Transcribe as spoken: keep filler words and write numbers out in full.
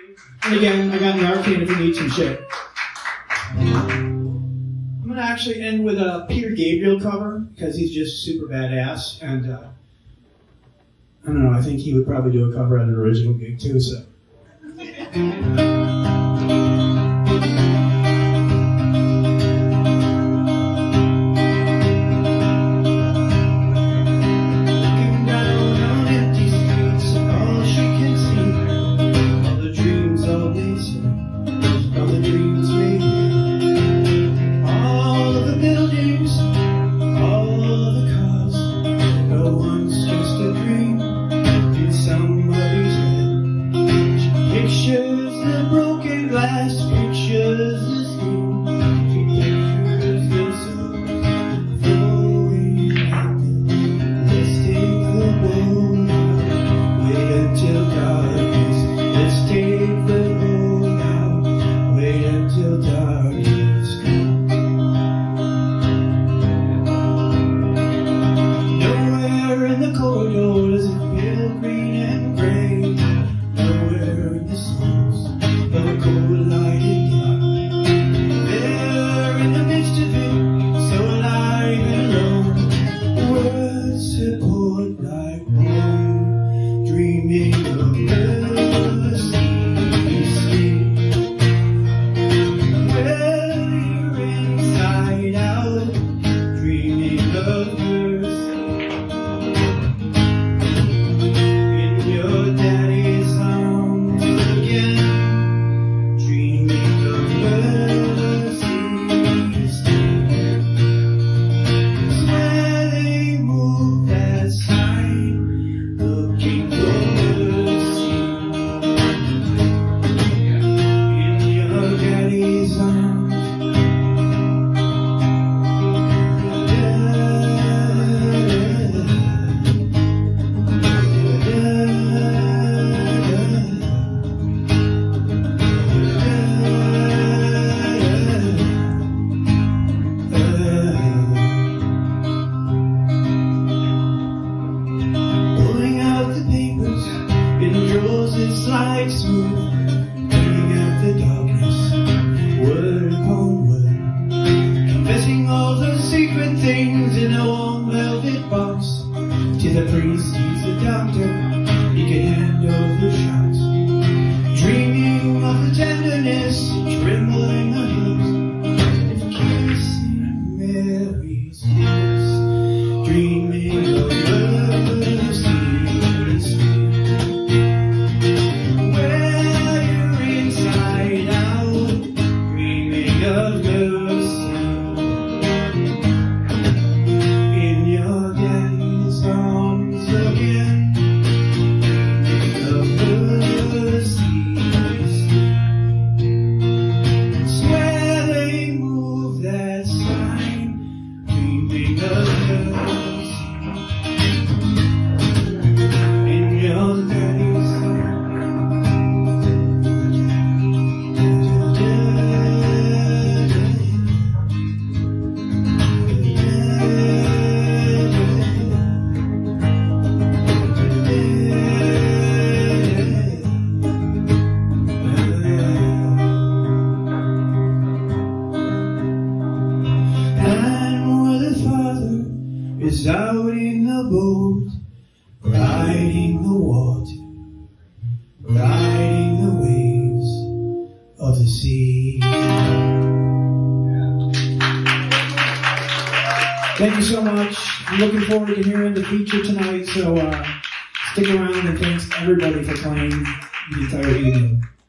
And again, I got in the arcade if you need some shit. I'm going to actually end with a Peter Gabriel cover, because he's just super badass. And uh, I don't know, I think he would probably do a cover at an original gig too, so. is out in the boat, riding the water, riding the waves of the sea. Thank you so much. I'm looking forward to hearing the feature tonight, so uh, stick around, and thanks everybody for playing the entire evening.